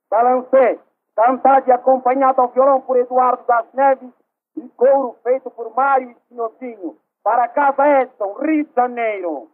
Balancê, cantado e acompanhado ao violão por Eduardo das Neves e couro feito por Mário e Sinhotinho, para Casa Edson, Rio de Janeiro.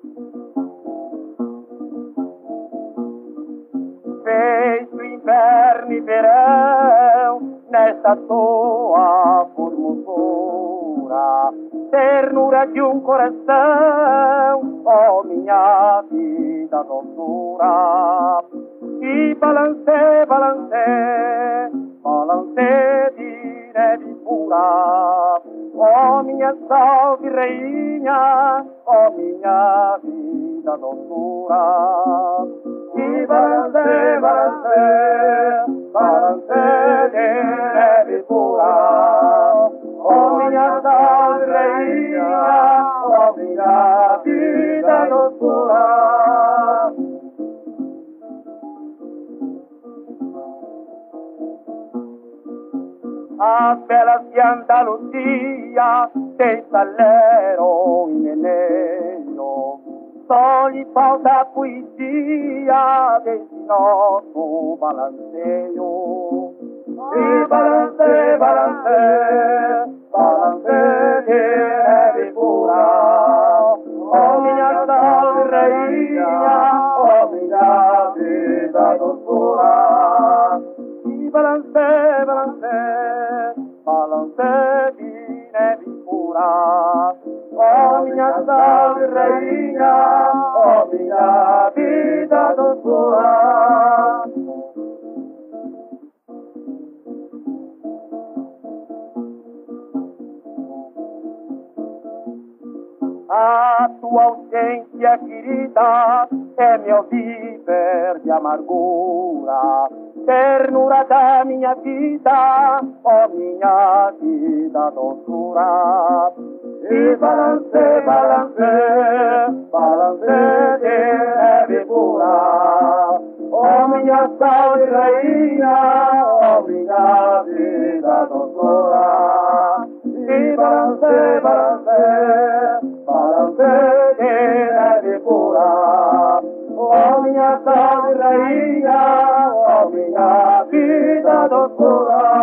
Feito inverno e verão, nesta toa formosura, ternura de um coração, oh minha vida doçura. E balancê, balancê, balancê de neve pura, oh minha salve rainha, oh minha vida doçura. E balancê, balancê, balancê de neve pura, oh minha salve rainha, oh minha vida doçura. As belas de Andalucia tem salero e meneio, só lhe falta poesia desse nosso balanceio. E balancê, balancê, balancê de neve pura, oh minha salve rainha, oh minha vida doçura. E balancê, balancê, balancê de neve pura, oh minha salve rainha, oh minha vida doçura. A tua ausência, querida, é meu viver de amargura, ternura da minha vida, oh minha vida doçura. E balancê, balancê, balancê de neve pura, oh minha salve rainha, oh minha vida doçura. E balancê, balancê, balancê de neve pura, oh minha salve rainha, oh minha vida doçura.